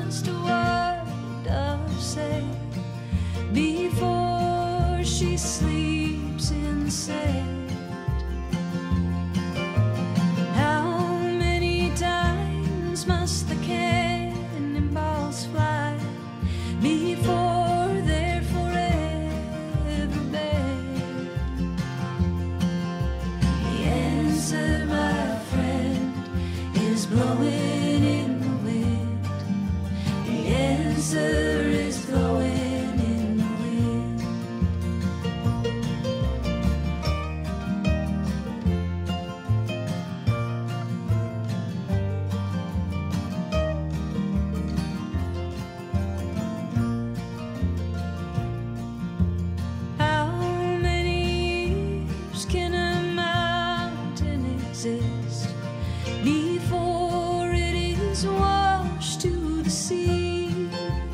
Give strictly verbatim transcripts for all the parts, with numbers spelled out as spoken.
just a word of say before she sleeps in sand. How many times must the cannonballs fly before they're forever banned? The answer, my friend, is blowing in the wind. The answer is blowing in the wind. How many years can a mountain exist before it is washed to the sea?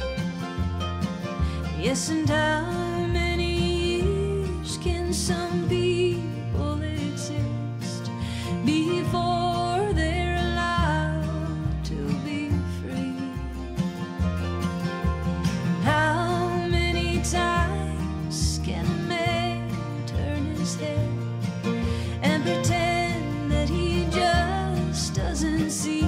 Yes, and how many years can some people exist before they're allowed to be free? How many times can a man turn his head and pretend that he just doesn't see?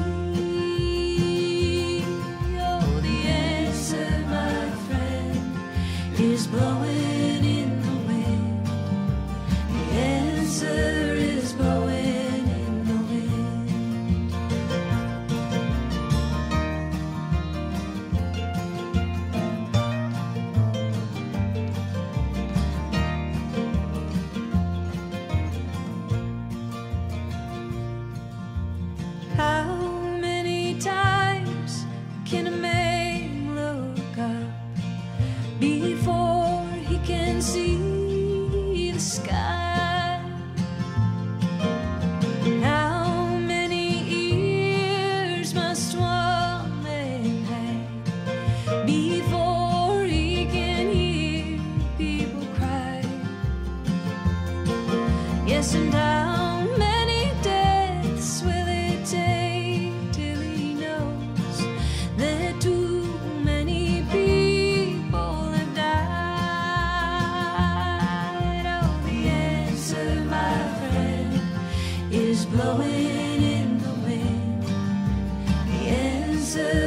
Oh, the answer, my friend, is blowing in the wind. The answer is blowing in the wind. How many times can a man look up before he can see the sky? How many ears must one man have before he can hear people cry? Yes, and how many deaths will it take till he knows that too many people have died? Oh, the answer, my friend, is blowing in the wind. The answer